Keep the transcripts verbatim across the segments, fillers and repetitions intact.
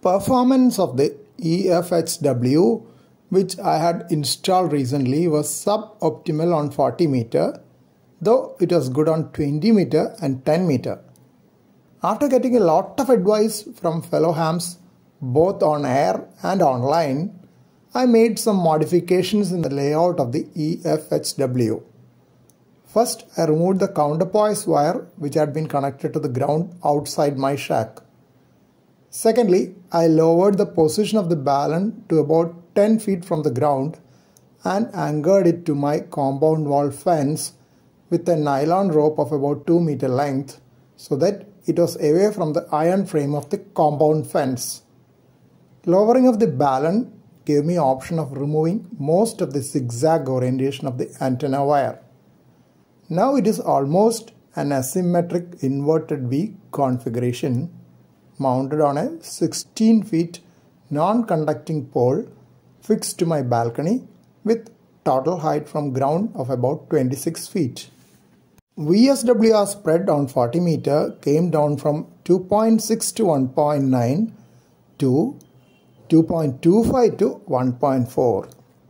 Performance of the E F H W which I had installed recently was suboptimal on forty meter, though it was good on twenty meter and ten meter. After getting a lot of advice from fellow hams both on air and online, I made some modifications in the layout of the E F H W. First, I removed the counterpoise wire which had been connected to the ground outside my shack. Secondly, I lowered the position of the balun to about ten feet from the ground and anchored it to my compound wall fence with a nylon rope of about two meter length so that it was away from the iron frame of the compound fence. Lowering of the balun gave me option of removing most of the zigzag orientation of the antenna wire. Now it is almost an asymmetric inverted V configuration mounted on a sixteen feet non-conducting pole fixed to my balcony with total height from ground of about twenty-six feet. V S W R spread on forty meter came down from two point six to one point nine to two point two five to one point four.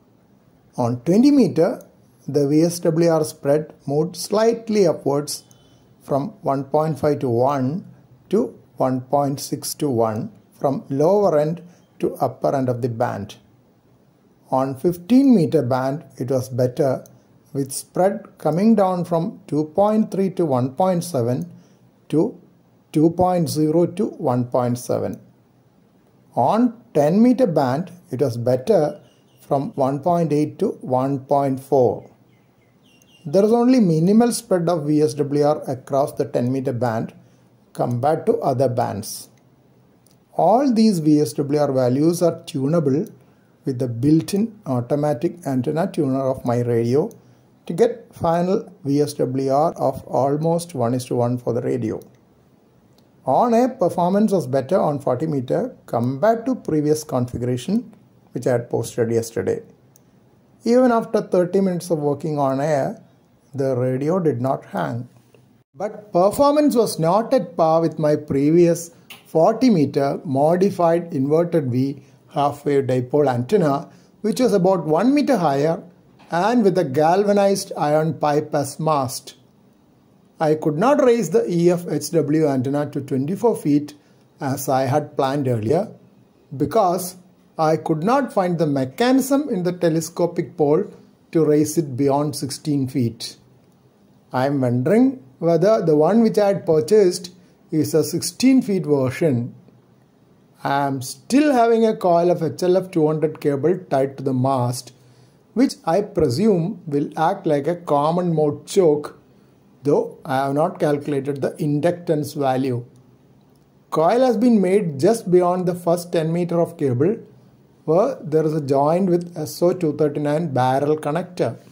On twenty meter, the V S W R spread moved slightly upwards from one point five to one to one point six to one from lower end to upper end of the band. On fifteen meter band, it was better with spread coming down from two point three to one point seven to two point zero to one point seven. On ten meter band, it was better from one point eight to one point four. There is only minimal spread of V S W R across the ten meter band compared to other bands. All these V S W R values are tunable with the built-in automatic antenna tuner of my radio to get final V S W R of almost one is to one for the radio. On air, performance was better on forty meter compared to previous configuration which I had posted yesterday. Even after thirty minutes of working on air, the radio did not hang. But performance was not at par with my previous forty meter modified inverted V half-wave dipole antenna, which was about one meter higher and with a galvanized iron pipe as mast. I could not raise the E F H W antenna to twenty-four feet as I had planned earlier because I could not find the mechanism in the telescopic pole to raise it beyond sixteen feet. I am wondering whether the one which I had purchased is a sixteen feet version. I am still having a coil of H L F two hundred cable tied to the mast, which I presume will act like a common mode choke, though I have not calculated the inductance value. Coil has been made just beyond the first ten meter of cable, where there is a joint with S O two thirty-nine barrel connector.